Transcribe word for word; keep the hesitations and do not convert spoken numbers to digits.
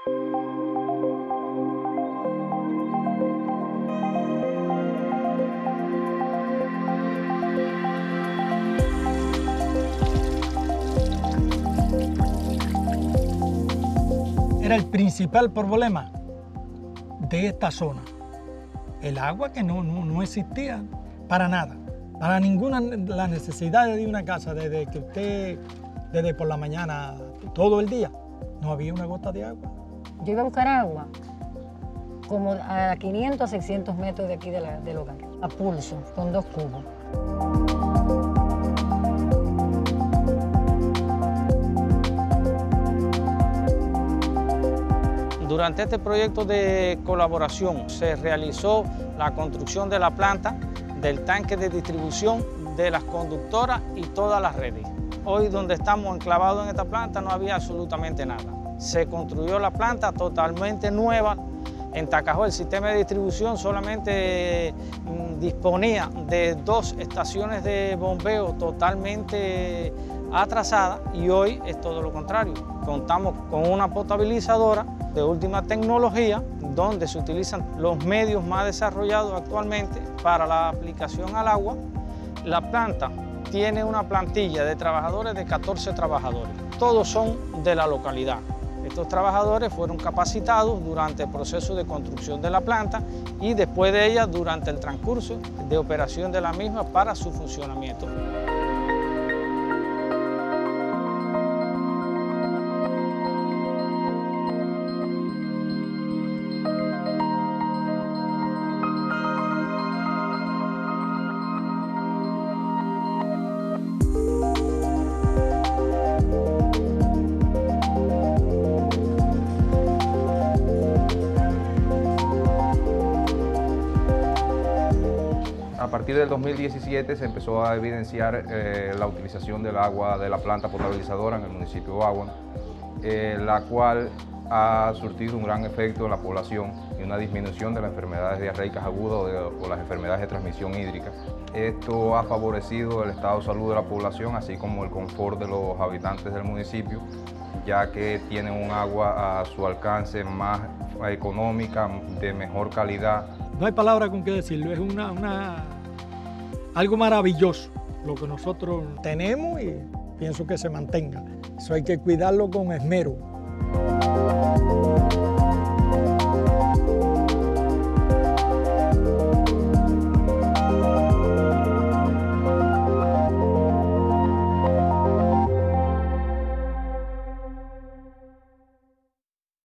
Era el principal problema de esta zona. El agua que no, no, no existía para nada, para ninguna la necesidad de una casa, desde que usted, desde por la mañana, todo el día, no había una gota de agua. Yo iba a buscar agua como a quinientos a seiscientos metros de aquí de la, del hogar, a pulso, con dos cubos. Durante este proyecto de colaboración se realizó la construcción de la planta, del tanque de distribución, de las conductoras y todas las redes. Hoy donde estamos enclavados en esta planta no había absolutamente nada. Se construyó la planta totalmente nueva. En Tacajó el sistema de distribución solamente mm, disponía de dos estaciones de bombeo totalmente atrasadas y hoy es todo lo contrario. Contamos con una potabilizadora de última tecnología donde se utilizan los medios más desarrollados actualmente para la aplicación al agua. La planta tiene una plantilla de trabajadores de catorce trabajadores. Todos son de la localidad. Estos trabajadores fueron capacitados durante el proceso de construcción de la planta y después de ella durante el transcurso de operación de la misma para su funcionamiento. A partir del dos mil diecisiete se empezó a evidenciar eh, la utilización del agua de la planta potabilizadora en el municipio de Bagua, eh, la cual ha surtido un gran efecto en la población y una disminución de las enfermedades diarreicas agudas o, de, o las enfermedades de transmisión hídrica. Esto ha favorecido el estado de salud de la población, así como el confort de los habitantes del municipio, ya que tienen un agua a su alcance más económica, de mejor calidad. No hay palabra con qué decirlo, es una, una, algo maravilloso lo que nosotros tenemos y pienso que se mantenga. Eso hay que cuidarlo con esmero.